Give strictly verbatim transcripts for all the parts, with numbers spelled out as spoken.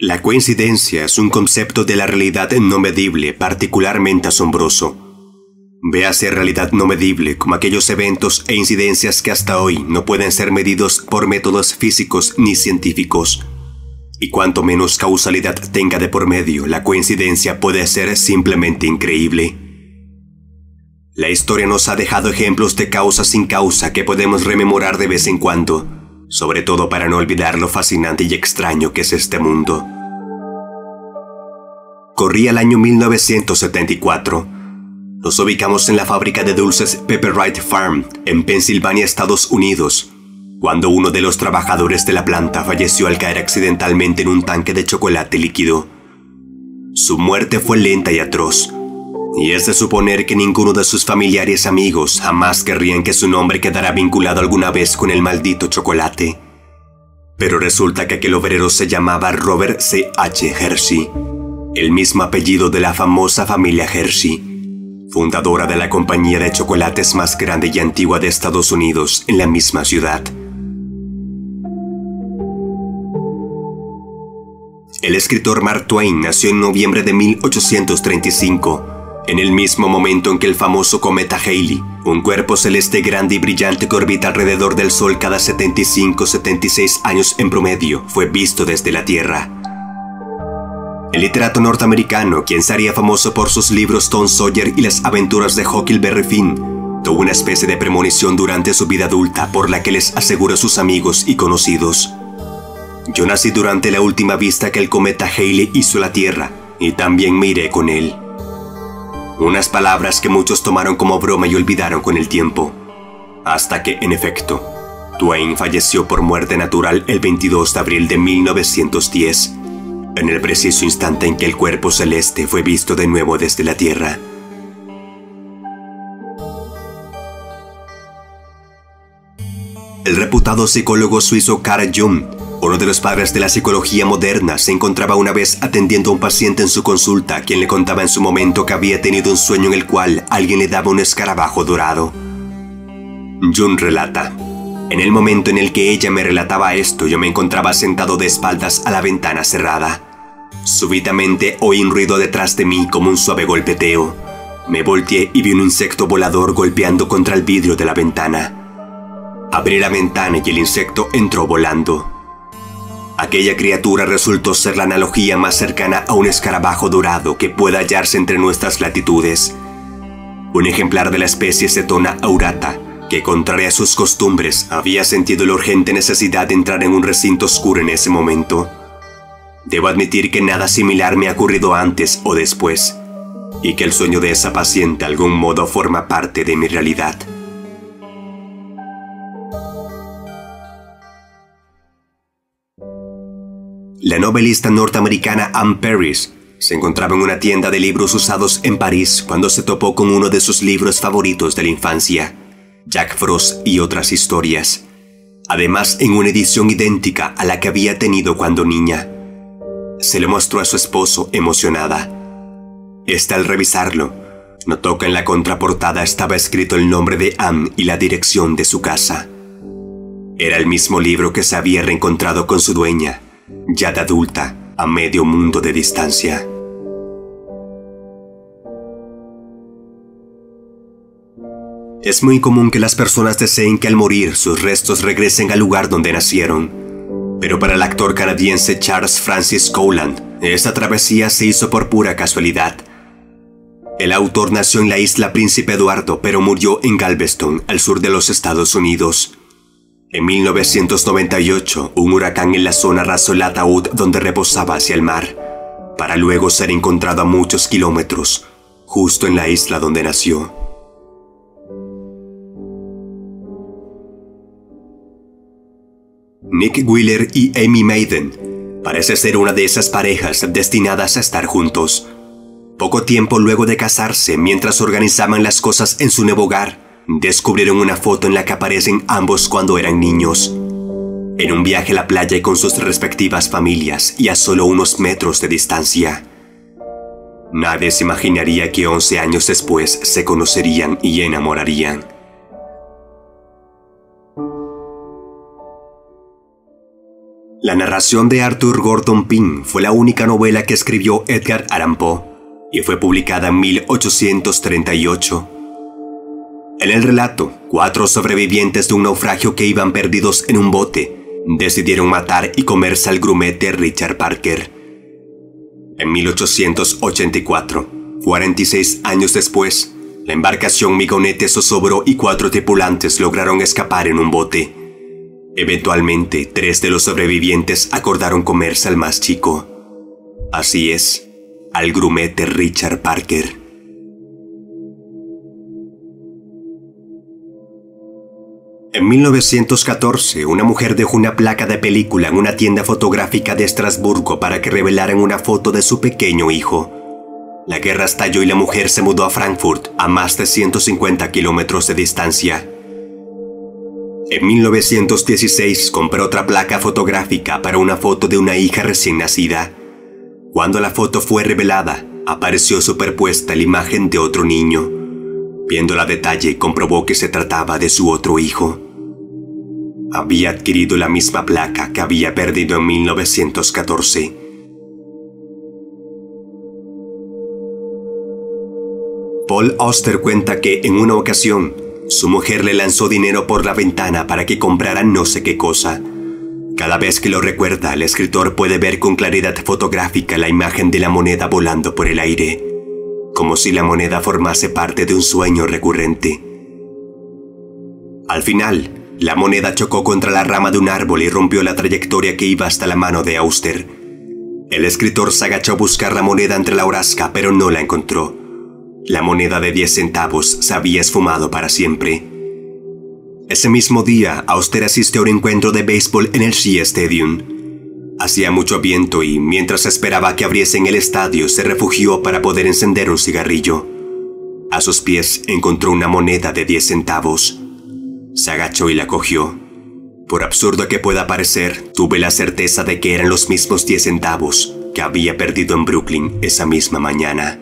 La coincidencia es un concepto de la realidad no medible particularmente asombroso. Véase realidad no medible como aquellos eventos e incidencias que hasta hoy no pueden ser medidos por métodos físicos ni científicos. Y cuanto menos causalidad tenga de por medio, la coincidencia puede ser simplemente increíble. La historia nos ha dejado ejemplos de causa sin causa que podemos rememorar de vez en cuando, sobre todo para no olvidar lo fascinante y extraño que es este mundo. Corría el año mil novecientos setenta y cuatro. Nos ubicamos en la fábrica de dulces Pepperite Farm, en Pensilvania, Estados Unidos, cuando uno de los trabajadores de la planta falleció al caer accidentalmente en un tanque de chocolate líquido. Su muerte fue lenta y atroz, y es de suponer que ninguno de sus familiares amigos jamás querrían que su nombre quedara vinculado alguna vez con el maldito chocolate. Pero resulta que aquel obrero se llamaba Robert C H Hershey, el mismo apellido de la famosa familia Hershey, fundadora de la compañía de chocolates más grande y antigua de Estados Unidos en la misma ciudad. El escritor Mark Twain nació en noviembre de mil ochocientos treinta y cinco, en el mismo momento en que el famoso cometa Halley, un cuerpo celeste grande y brillante que orbita alrededor del Sol cada setenta y cinco a setenta y seis años en promedio, fue visto desde la Tierra. El literato norteamericano, quien se haría famoso por sus libros Tom Sawyer y las aventuras de Huckleberry Finn, tuvo una especie de premonición durante su vida adulta por la que les aseguró a sus amigos y conocidos: yo nací durante la última vista que el cometa Halley hizo a la Tierra, y también me iré con él. Unas palabras que muchos tomaron como broma y olvidaron con el tiempo. Hasta que, en efecto, Twain falleció por muerte natural el veintidós de abril de mil novecientos diez, en el preciso instante en que el cuerpo celeste fue visto de nuevo desde la Tierra. El reputado psicólogo suizo Carl Jung, uno de los padres de la psicología moderna, se encontraba una vez atendiendo a un paciente en su consulta, quien le contaba en su momento que había tenido un sueño en el cual alguien le daba un escarabajo dorado. Jung relata: en el momento en el que ella me relataba esto, yo me encontraba sentado de espaldas a la ventana cerrada. Súbitamente oí un ruido detrás de mí como un suave golpeteo. Me volteé y vi un insecto volador golpeando contra el vidrio de la ventana. Abrí la ventana y el insecto entró volando. Aquella criatura resultó ser la analogía más cercana a un escarabajo dorado que pueda hallarse entre nuestras latitudes. Un ejemplar de la especie Cetona aurata, que contraria a sus costumbres, había sentido la urgente necesidad de entrar en un recinto oscuro en ese momento. Debo admitir que nada similar me ha ocurrido antes o después, y que el sueño de esa paciente de algún modo forma parte de mi realidad. La novelista norteamericana Anne Parrish se encontraba en una tienda de libros usados en París cuando se topó con uno de sus libros favoritos de la infancia, Jack Frost y otras historias, además en una edición idéntica a la que había tenido cuando niña. Se lo mostró a su esposo emocionada. Este, al revisarlo, notó que en la contraportada estaba escrito el nombre de Anne y la dirección de su casa. Era el mismo libro que se había reencontrado con su dueña, ya de adulta, a medio mundo de distancia. Es muy común que las personas deseen que al morir sus restos regresen al lugar donde nacieron, pero para el actor canadiense Charles Francis Cowland, esta travesía se hizo por pura casualidad. El autor nació en la isla Príncipe Eduardo, pero murió en Galveston, al sur de los Estados Unidos. En mil novecientos noventa y ocho, un huracán en la zona arrasó el ataúd donde reposaba hacia el mar, para luego ser encontrado a muchos kilómetros, justo en la isla donde nació. Nick Wheeler y Amy Maiden parece ser una de esas parejas destinadas a estar juntos. Poco tiempo luego de casarse, mientras organizaban las cosas en su nuevo hogar, descubrieron una foto en la que aparecen ambos cuando eran niños, en un viaje a la playa y con sus respectivas familias y a solo unos metros de distancia. Nadie se imaginaría que once años después se conocerían y enamorarían. La narración de Arthur Gordon Pym fue la única novela que escribió Edgar Allan Poe y fue publicada en mil ochocientos treinta y ocho. En el relato, cuatro sobrevivientes de un naufragio que iban perdidos en un bote decidieron matar y comerse al grumete Richard Parker. En mil ochocientos ochenta y cuatro, cuarenta y seis años después, la embarcación Migonete zozobró y cuatro tripulantes lograron escapar en un bote. Eventualmente, tres de los sobrevivientes acordaron comerse al más chico. Así es, al grumete Richard Parker. En mil novecientos catorce, una mujer dejó una placa de película en una tienda fotográfica de Estrasburgo para que revelaran una foto de su pequeño hijo. La guerra estalló y la mujer se mudó a Frankfurt, a más de ciento cincuenta kilómetros de distancia. En mil novecientos dieciséis compró otra placa fotográfica para una foto de una hija recién nacida. Cuando la foto fue revelada, apareció superpuesta la imagen de otro niño. Viéndola a detalle, comprobó que se trataba de su otro hijo. Había adquirido la misma placa que había perdido en mil novecientos catorce. Paul Auster cuenta que en una ocasión, su mujer le lanzó dinero por la ventana para que comprara no sé qué cosa. Cada vez que lo recuerda, el escritor puede ver con claridad fotográfica la imagen de la moneda volando por el aire, como si la moneda formase parte de un sueño recurrente. Al final, la moneda chocó contra la rama de un árbol y rompió la trayectoria que iba hasta la mano de Auster. El escritor se agachó a buscar la moneda entre la hojarasca, pero no la encontró. La moneda de diez centavos se había esfumado para siempre. Ese mismo día, Auster asistió a un encuentro de béisbol en el Shea Stadium. Hacía mucho viento y, mientras esperaba que abriesen el estadio, se refugió para poder encender un cigarrillo. A sus pies encontró una moneda de diez centavos. Se agachó y la cogió. Por absurdo que pueda parecer, tuve la certeza de que eran los mismos diez centavos que había perdido en Brooklyn esa misma mañana.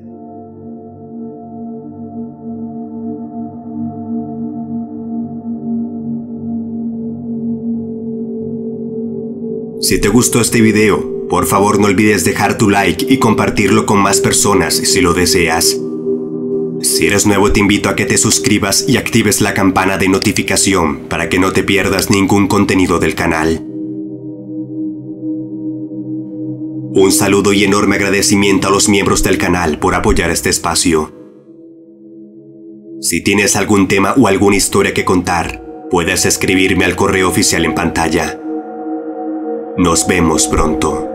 Si te gustó este video, por favor no olvides dejar tu like y compartirlo con más personas si lo deseas. Si eres nuevo, te invito a que te suscribas y actives la campana de notificación para que no te pierdas ningún contenido del canal. Un saludo y enorme agradecimiento a los miembros del canal por apoyar este espacio. Si tienes algún tema o alguna historia que contar, puedes escribirme al correo oficial en pantalla. Nos vemos pronto.